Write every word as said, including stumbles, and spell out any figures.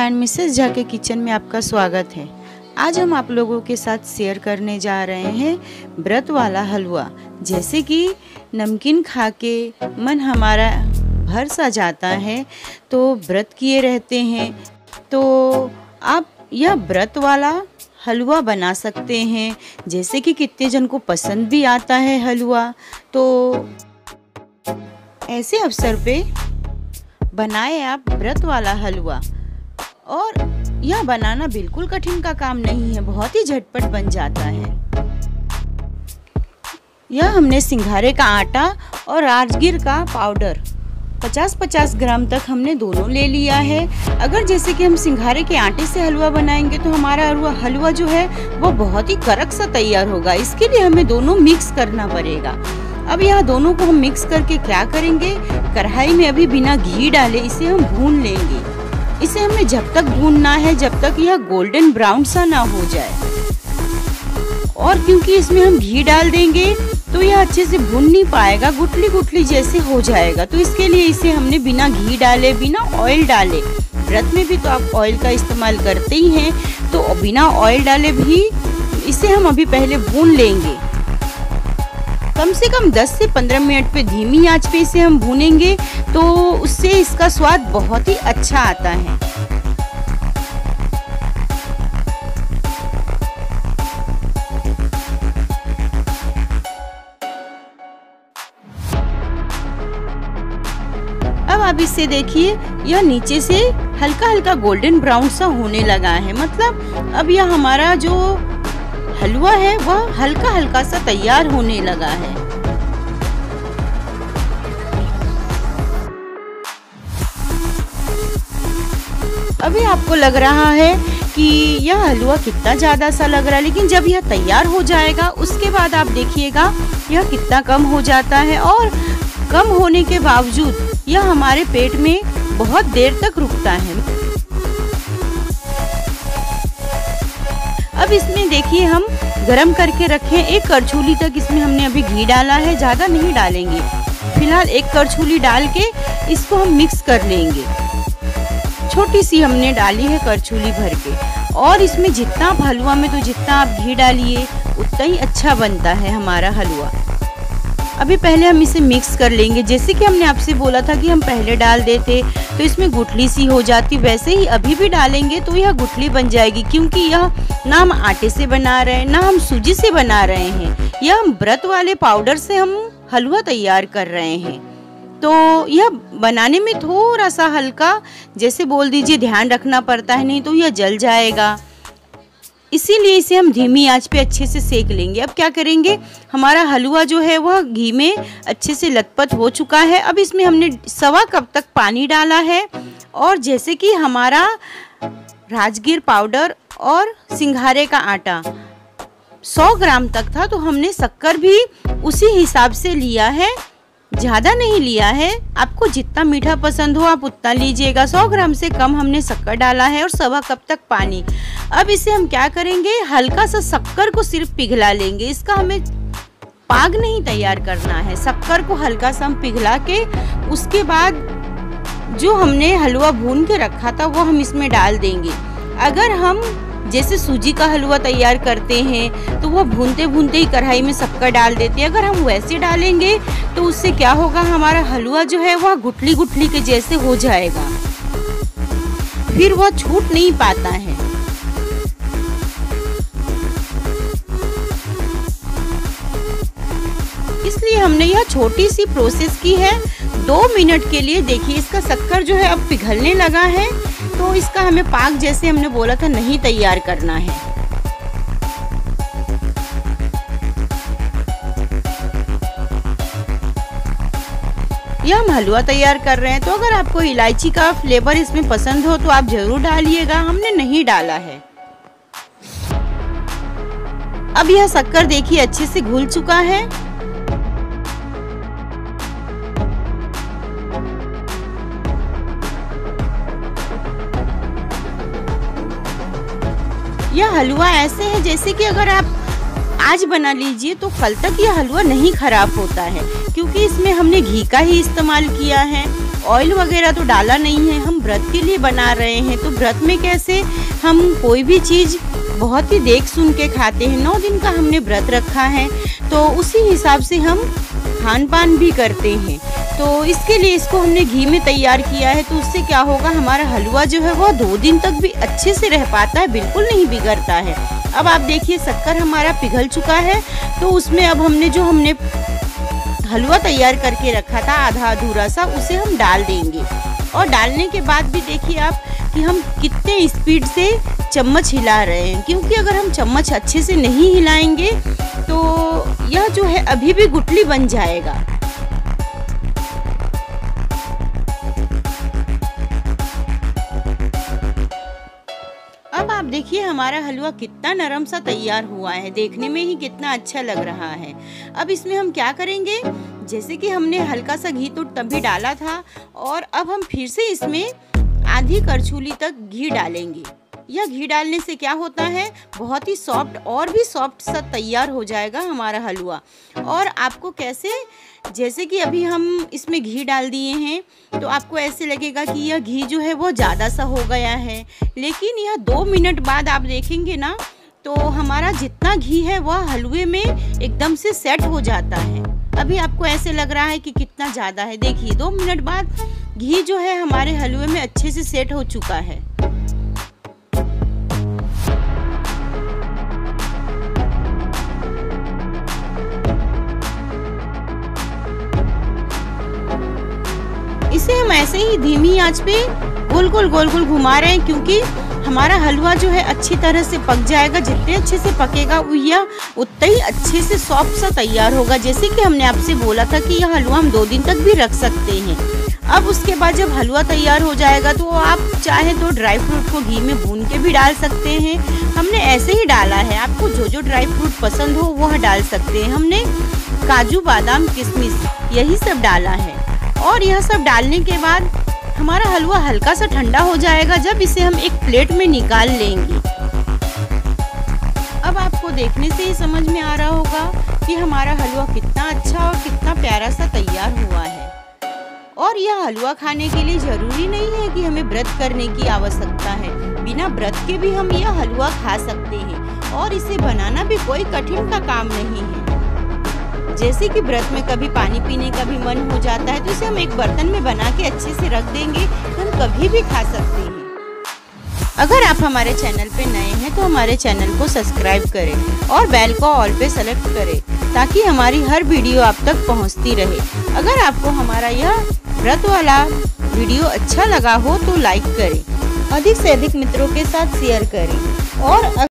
And Mrs Jha के kitchen में आपका स्वागत है। आज हम आप लोगों के साथ शेयर करने जा रहे हैं व्रत वाला हलवा। जैसे कि नमकीन खा के मन हमारा भर सा जाता है, तो व्रत किए रहते हैं, तो आप यह व्रत वाला हलवा बना सकते हैं। जैसे कि कितने जन को पसंद भी आता है हलवा, तो ऐसे अवसर पे बनाए आप व्रत वाला हलवा। और यह बनाना बिल्कुल कठिन का काम नहीं है, बहुत ही झटपट बन जाता है। यह हमने सिंघारे का आटा और राजगिर का पाउडर पचास पचास ग्राम तक हमने दोनों ले लिया है। अगर जैसे कि हम सिंघारे के आटे से हलवा बनाएंगे तो हमारा हलवा हलवा जो है वो बहुत ही कड़क सा तैयार होगा। इसके लिए हमें दोनों मिक्स करना पड़ेगा। अब यह दोनों को हम मिक्स करके क्या करेंगे, कढ़ाई में अभी बिना घी डाले इसे हम भून लेंगे। इसे हमें जब तक भूनना है जब तक यह गोल्डन ब्राउन सा ना हो जाए। और क्योंकि इसमें हम घी डाल देंगे तो यह अच्छे से भून नहीं पाएगा, गुठली गुठली जैसे हो जाएगा। तो इसके लिए इसे हमने बिना घी डाले, बिना ऑयल डाले, व्रत में भी तो आप ऑयल का इस्तेमाल करते ही हैं, तो बिना ऑयल डाले भी इसे हम अभी पहले भून लेंगे। कम से कम दस से पंद्रह मिनट पे धीमी आंच पे इसे हम भूनेंगे, तो उससे इसका स्वाद बहुत ही अच्छा आता है। अब आप इसे देखिए, यह नीचे से हल्का हल्का गोल्डन ब्राउन सा होने लगा है। मतलब अब यह हमारा जो हलवा है वह हल्का हल्का सा तैयार होने लगा है। अभी आपको लग रहा है कि यह हलवा कितना ज्यादा सा लग रहा है, लेकिन जब यह तैयार हो जाएगा उसके बाद आप देखिएगा यह कितना कम हो जाता है। और कम होने के बावजूद यह हमारे पेट में बहुत देर तक रुकता है। अब इसमें देखिए हम गरम करके रखे एक करछुली तक इसमें हमने अभी घी डाला है, ज़्यादा नहीं डालेंगे। फिलहाल एक करछुली डाल के इसको हम मिक्स कर लेंगे। छोटी सी हमने डाली है करछुली भर के। और इसमें जितना आप हलवा में तो जितना आप घी डालिए उतना ही अच्छा बनता है हमारा हलवा। अभी पहले हम इसे मिक्स कर लेंगे। जैसे कि हमने आपसे बोला था कि हम पहले डाल देते तो इसमें गुठली सी हो जाती, वैसे ही अभी भी डालेंगे तो यह गुठली बन जाएगी। क्योंकि यह ना हम आटे से बना रहे हैं ना हम सूजी से बना रहे हैं, यह हम व्रत वाले पाउडर से हम हलवा तैयार कर रहे हैं। तो यह बनाने में थोड़ा सा हल्का, जैसे बोल दीजिए, ध्यान रखना पड़ता है, नहीं तो यह जल जाएगा। इसीलिए इसे हम धीमी आंच पे अच्छे से सेक लेंगे। अब क्या करेंगे, हमारा हलवा जो है वह घी में अच्छे से लथपथ हो चुका है। अब इसमें हमने सवा कप तक पानी डाला है। और जैसे कि हमारा राजगिर पाउडर और सिंघारे का आटा सौ ग्राम तक था, तो हमने शक्कर भी उसी हिसाब से लिया है, ज़्यादा नहीं लिया है। आपको जितना मीठा पसंद हो आप उतना लीजिएगा। सौ ग्राम से कम हमने शक्कर डाला है और सवा कप तक पानी। अब इसे हम क्या करेंगे, हल्का सा शक्कर को सिर्फ पिघला लेंगे। इसका हमें पाग नहीं तैयार करना है। शक्कर को हल्का सा हम पिघला के उसके बाद जो हमने हलवा भून के रखा था वो हम इसमें डाल देंगे। अगर हम जैसे सूजी का हलवा तैयार करते हैं तो वो भूनते भूनते ही कढ़ाई में शक्कर डाल देते हैं, अगर हम वैसे डालेंगे तो उससे क्या होगा, हमारा हलवा जो है वह गुठली गुठली के जैसे हो जाएगा, फिर वह छूट नहीं पाता है। इसलिए हमने यह छोटी सी प्रोसेस की है। दो मिनट के लिए देखिए, इसका शक्कर जो है अब पिघलने लगा है, तो इसका हमें पाक जैसे हमने बोला था नहीं तैयार करना है। यह हम हलवा तैयार कर रहे हैं, तो अगर आपको इलायची का फ्लेवर इसमें पसंद हो तो आप जरूर डालिएगा, हमने नहीं डाला है। अब यह शक्कर देखिए अच्छे से घुल चुका है। यह हलवा ऐसे है जैसे कि अगर आप आज बना लीजिए तो कल तक यह हलवा नहीं खराब होता है, क्योंकि इसमें हमने घी का ही इस्तेमाल किया है ऑयल वगैरह तो डाला नहीं है, हम व्रत के लिए बना रहे हैं। तो व्रत में कैसे हम कोई भी चीज़ बहुत ही देख सुन के खाते हैं। नौ दिन का हमने व्रत रखा है तो उसी हिसाब से हम खान पान भी करते हैं। तो इसके लिए इसको हमने घी में तैयार किया है। तो उससे क्या होगा, हमारा हलवा जो है वो दो दिन तक भी अच्छे से रह पाता है, बिल्कुल नहीं बिगड़ता है। अब आप देखिए शक्कर हमारा पिघल चुका है। तो उसमें अब हमने जो हमने हलवा तैयार करके रखा था आधा अधूरा सा, उसे हम डाल देंगे। और डालने के बाद भी देखिए आप कि हम कितने स्पीड से चम्मच हिला रहे हैं, क्योंकि अगर हम चम्मच अच्छे से नहीं हिलाएंगे तो यह जो है अभी भी गुठली बन जाएगा। अब आप देखिए हमारा हलवा कितना नरम सा तैयार हुआ है, देखने में ही कितना अच्छा लग रहा है। अब इसमें हम क्या करेंगे, जैसे कि हमने हल्का सा घी तो तभी डाला था और अब हम फिर से इसमें आधी करछुली तक घी डालेंगे। यह घी डालने से क्या होता है, बहुत ही सॉफ्ट और भी सॉफ्ट सा तैयार हो जाएगा हमारा हलवा। और आपको कैसे, जैसे कि अभी हम इसमें घी डाल दिए हैं तो आपको ऐसे लगेगा कि यह घी जो है वो ज़्यादा सा हो गया है, लेकिन यह दो मिनट बाद आप देखेंगे ना तो हमारा जितना घी है वह हलवे में एकदम से सेट हो जाता है। अभी आपको ऐसे लग रहा है कि कितना ज़्यादा है, देखिए दो मिनट बाद घी जो है हमारे हलवे में अच्छे से सेट हो चुका है। इसे हम ऐसे ही धीमी आंच पे गोल गोल गोल गोल घुमा रहे हैं, क्योंकि हमारा हलवा जो है अच्छी तरह से पक जाएगा। जितने अच्छे से पकेगा यह उतना ही अच्छे से सॉफ्ट सा तैयार होगा। जैसे कि हमने आपसे बोला था कि यह हलवा हम दो दिन तक भी रख सकते हैं। अब उसके बाद जब हलवा तैयार हो जाएगा तो आप चाहे तो ड्राई फ्रूट को घी में भून के भी डाल सकते हैं। हमने ऐसे ही डाला है, आपको जो जो ड्राई फ्रूट पसंद हो वह डाल सकते हैं। हमने काजू बादाम किशमिश यही सब डाला है। और यह सब डालने के बाद हमारा हलवा हल्का सा ठंडा हो जाएगा, जब इसे हम एक प्लेट में निकाल लेंगे। अब आपको देखने से ही समझ में आ रहा होगा कि हमारा हलवा कितना अच्छा और कितना प्यारा सा तैयार हुआ है। और यह हलवा खाने के लिए जरूरी नहीं है कि हमें व्रत करने की आवश्यकता है, बिना व्रत के भी हम यह हलवा खा सकते हैं। और इसे बनाना भी कोई कठिन का काम नहीं है। जैसे कि व्रत में कभी पानी पीने का भी मन हो जाता है तो इसे हम एक बर्तन में बना के अच्छे से रख देंगे तो हम कभी भी खा सकते हैं। अगर आप हमारे चैनल पे नए हैं तो हमारे चैनल को सब्सक्राइब करें और बेल को ऑल पे सेलेक्ट करें, ताकि हमारी हर वीडियो आप तक पहुंचती रहे। अगर आपको हमारा यह व्रत वाला वीडियो अच्छा लगा हो तो लाइक करें, अधिक से अधिक मित्रों के साथ शेयर करें। और